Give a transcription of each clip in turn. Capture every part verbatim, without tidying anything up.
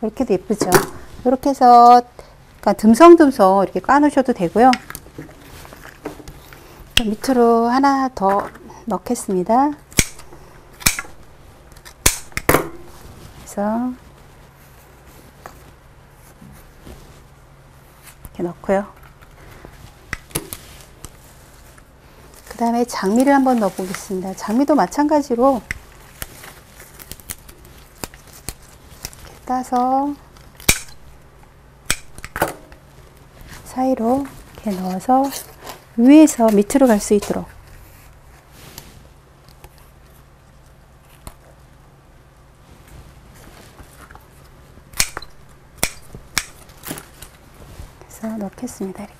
이렇게도 예쁘죠. 이렇게 해서 약간 듬성듬성 이렇게 까놓으셔도 되고요. 밑으로 하나 더 넣겠습니다. 그래서 이렇게 넣고요. 그 다음에 장미를 한번 넣어 보겠습니다. 장미도 마찬가지로 이렇게 따서 사이로 이렇게 넣어서 위에서 밑으로 갈 수 있도록 해서 넣겠습니다. 이렇게.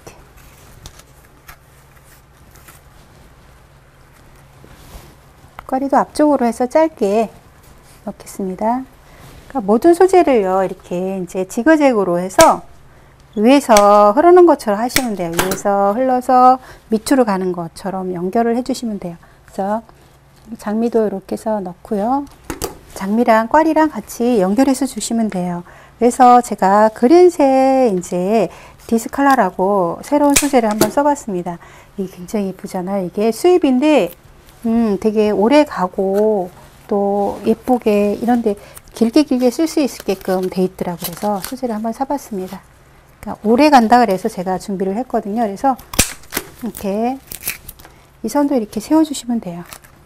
꼬리도 앞쪽으로 해서 짧게 넣겠습니다. 그러니까 모든 소재를요, 이렇게 이제 지그재그로 해서 위에서 흐르는 것처럼 하시면 돼요. 위에서 흘러서 밑으로 가는 것처럼 연결을 해주시면 돼요. 그래서 장미도 이렇게 해서 넣고요. 장미랑 꽈리랑 같이 연결해서 주시면 돼요. 그래서 제가 그린색 이제 디스컬러라고 새로운 소재를 한번 써봤습니다. 이게 굉장히 예쁘잖아요. 이게 수입인데 음, 되게 오래 가고 또 예쁘게 이런데 길게 길게 쓸 수 있게끔 돼 있더라고요. 그래서 소재를 한번 사봤습니다. 그러니까 오래 간다 그래서 제가 준비를 했거든요. 그래서 이렇게 이 선도 이렇게 세워주시면 돼요.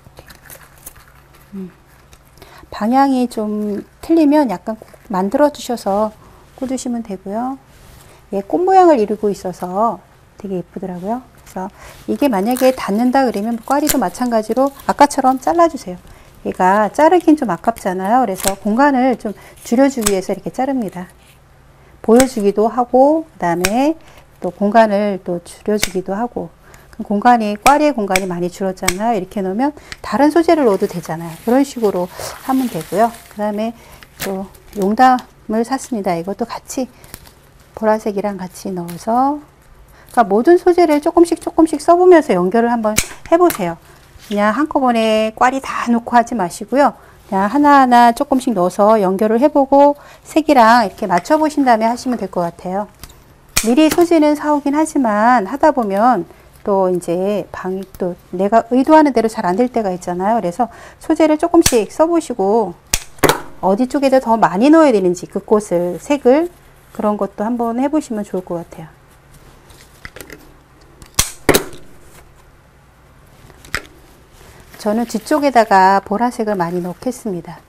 음. 방향이 좀 틀리면 약간 만들어 주셔서 꽂으시면 되고요. 예, 꽃 모양을 이루고 있어서 되게 예쁘더라고요. 그래서 이게 만약에 닿는다 그러면 꽈리도 마찬가지로 아까처럼 잘라주세요. 얘가 자르긴 좀 아깝잖아요. 그래서 공간을 좀 줄여주기 위해서 이렇게 자릅니다. 보여주기도 하고 그 다음에 또 공간을 또 줄여주기도 하고 공간이 꽈리의 공간이 많이 줄었잖아요. 이렇게 놓으면 다른 소재를 넣어도 되잖아요. 그런 식으로 하면 되고요. 그 다음에 또 용담을 샀습니다. 이것도 같이 보라색이랑 같이 넣어서 그러니까 모든 소재를 조금씩 조금씩 써보면서 연결을 한번 해보세요. 그냥 한꺼번에 꽈리 다 놓고 하지 마시고요. 그냥 하나하나 조금씩 넣어서 연결을 해보고 색이랑 이렇게 맞춰보신 다음에 하시면 될 것 같아요. 미리 소재는 사오긴 하지만 하다 보면 또 이제 방이 또 내가 의도하는 대로 잘 안 될 때가 있잖아요. 그래서 소재를 조금씩 써보시고 어디 쪽에다 더 많이 넣어야 되는지 그 꽃을 색을 그런 것도 한번 해보시면 좋을 것 같아요. 저는 뒤쪽에다가 보라색을 많이 넣겠습니다.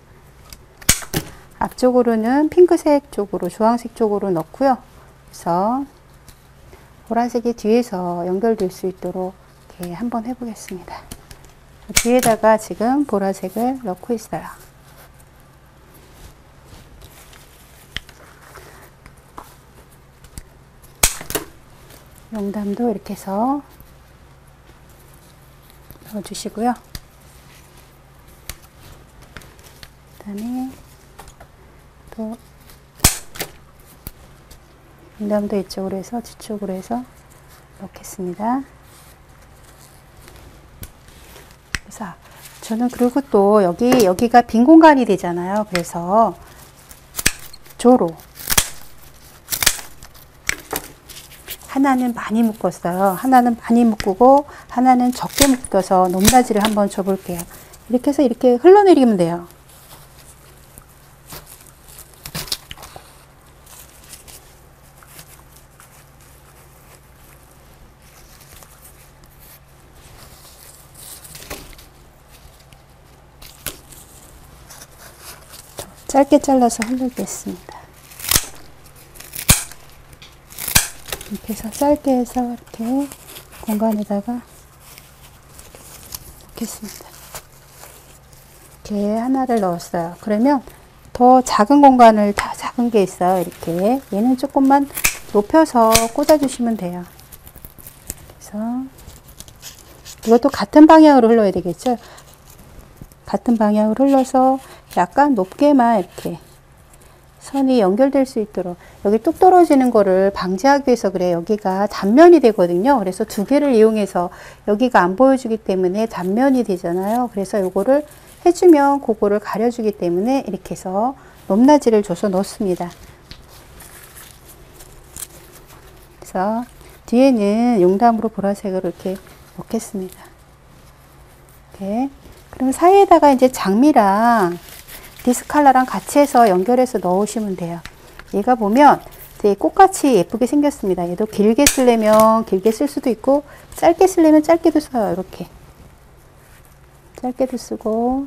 앞쪽으로는 핑크색 쪽으로 주황색 쪽으로 넣고요. 그래서 보라색이 뒤에서 연결될 수 있도록 이렇게 한번 해보겠습니다. 뒤에다가 지금 보라색을 넣고 있어요. 용담도 이렇게 해서 넣어주시고요. 그 다음에 또 용담도 이쪽으로 해서 뒤쪽으로 해서 넣겠습니다. 그래서 저는 그리고 또 여기 여기가 빈 공간이 되잖아요. 그래서 조로 하나는 많이 묶었어요. 하나는 많이 묶고 하나는 적게 묶어서 높낮이를 한번 줘볼게요. 이렇게 해서 이렇게 흘러내리면 돼요. 짧게 잘라서 흘리겠습니다. 이렇게 해서 짧게 해서 이렇게 공간에다가 넣겠습니다. 이렇게 하나를 넣었어요. 그러면 더 작은 공간을 다 작은 게 있어요. 이렇게 얘는 조금만 높여서 꽂아주시면 돼요. 그래서 이것도 같은 방향으로 흘러야 되겠죠. 같은 방향으로 흘러서 약간 높게만 이렇게 선이 연결될 수 있도록 여기 뚝 떨어지는 거를 방지하기 위해서 그래. 여기가 단면이 되거든요. 그래서 두 개를 이용해서 여기가 안 보여주기 때문에 단면이 되잖아요. 그래서 요거를 해주면 그거를 가려주기 때문에 이렇게 해서 높낮이를 줘서 넣습니다. 그래서 뒤에는 용담으로 보라색으로 이렇게 넣겠습니다. 이렇게. 그럼 사이에다가 이제 장미랑 디스칼라랑 같이 해서 연결해서 넣으시면 돼요. 얘가 보면 되게 꽃같이 예쁘게 생겼습니다. 얘도 길게 쓰려면 길게 쓸 수도 있고 짧게 쓰려면 짧게도 써요. 이렇게 짧게도 쓰고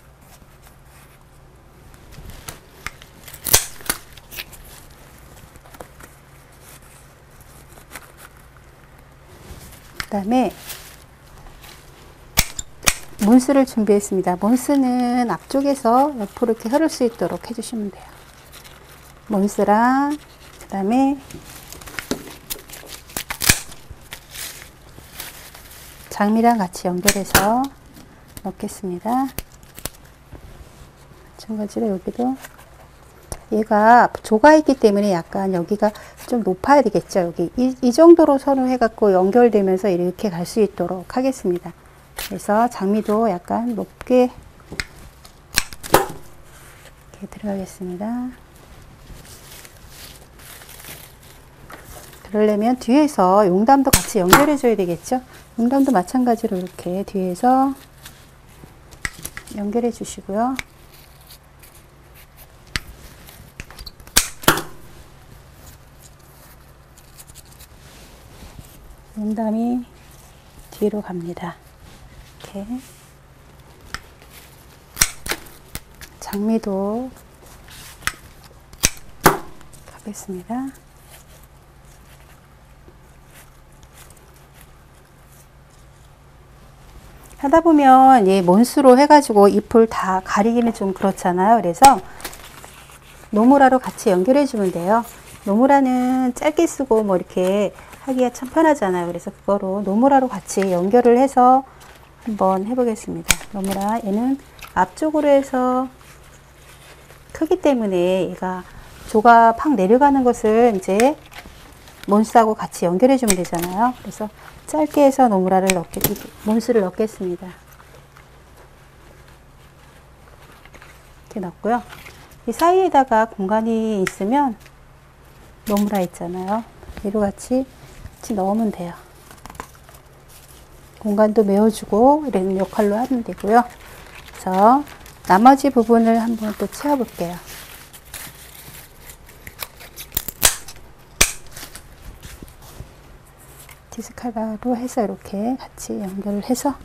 그 다음에 문스를 준비했습니다. 문스는 앞쪽에서 옆으로 이렇게 흐를 수 있도록 해주시면 돼요. 문스랑 그 다음에 장미랑 같이 연결해서 넣겠습니다. 마찬가지로 여기도 얘가 조가 있기 때문에 약간 여기가 좀 높아야 되겠죠. 여기 이, 이 정도로 선을 해갖고 연결되면서 이렇게 갈 수 있도록 하겠습니다. 그래서 장미도 약간 높게 이렇게 들어가겠습니다. 그러려면 뒤에서 용담도 같이 연결해 줘야 되겠죠. 용담도 마찬가지로 이렇게 뒤에서 연결해 주시고요. 용담이 뒤로 갑니다. 이렇게 장미도 가겠습니다. 하다 보면 예, 몬스로 해가지고 잎을 다 가리기는 좀 그렇잖아요. 그래서 노무라로 같이 연결해 주면 돼요. 노무라는 짧게 쓰고 뭐 이렇게 하기가 참 편하잖아요. 그래서 그거로 노무라로 같이 연결을 해서 한번 해보겠습니다. 노무라 얘는 앞쪽으로 해서 크기 때문에 얘가 조가 팍 내려가는 것을 이제 몬스하고 같이 연결해 주면 되잖아요. 그래서 짧게 해서 노무라를 넣게, 몬스를 넣겠습니다. 이렇게 넣고요. 이 사이에다가 공간이 있으면 노무라 있잖아요. 얘로 같이, 같이 넣으면 돼요. 공간도 메워주고 이런 역할로 하면 되고요. 그래서 나머지 부분을 한번 또 채워볼게요. 디스칼라로 해서 이렇게 같이 연결을 해서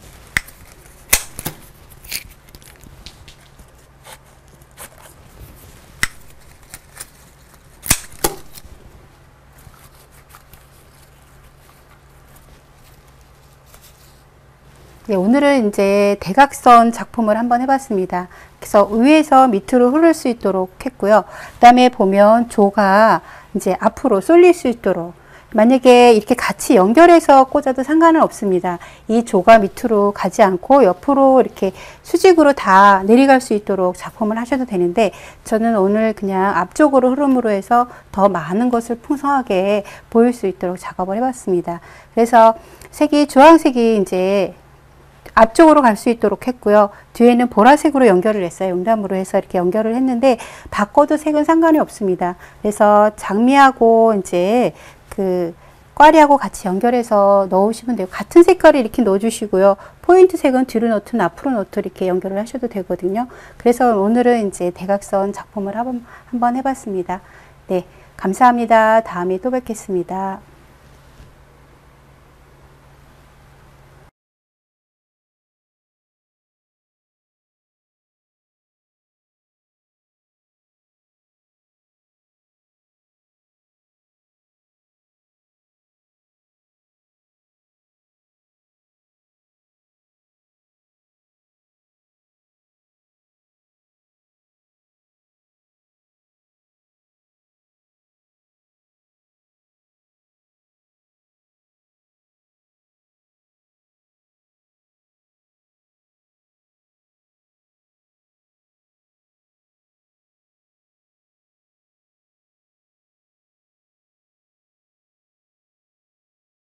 네, 오늘은 이제 대각선 작품을 한번 해봤습니다. 그래서 위에서 밑으로 흐를 수 있도록 했고요. 그 다음에 보면 조가 이제 앞으로 쏠릴 수 있도록 만약에 이렇게 같이 연결해서 꽂아도 상관은 없습니다. 이 조가 밑으로 가지 않고 옆으로 이렇게 수직으로 다 내려갈 수 있도록 작품을 하셔도 되는데 저는 오늘 그냥 앞쪽으로 흐름으로 해서 더 많은 것을 풍성하게 보일 수 있도록 작업을 해봤습니다. 그래서 색이 주황색이 이제 앞쪽으로 갈 수 있도록 했고요. 뒤에는 보라색으로 연결을 했어요. 용담으로 해서 이렇게 연결을 했는데 바꿔도 색은 상관이 없습니다. 그래서 장미하고 이제 그 꽈리하고 같이 연결해서 넣으시면 돼요. 같은 색깔을 이렇게 넣어주시고요. 포인트 색은 뒤로 넣든 앞으로 넣든 이렇게 연결을 하셔도 되거든요. 그래서 오늘은 이제 대각선 작품을 한번, 한번 해봤습니다. 네, 감사합니다. 다음에 또 뵙겠습니다.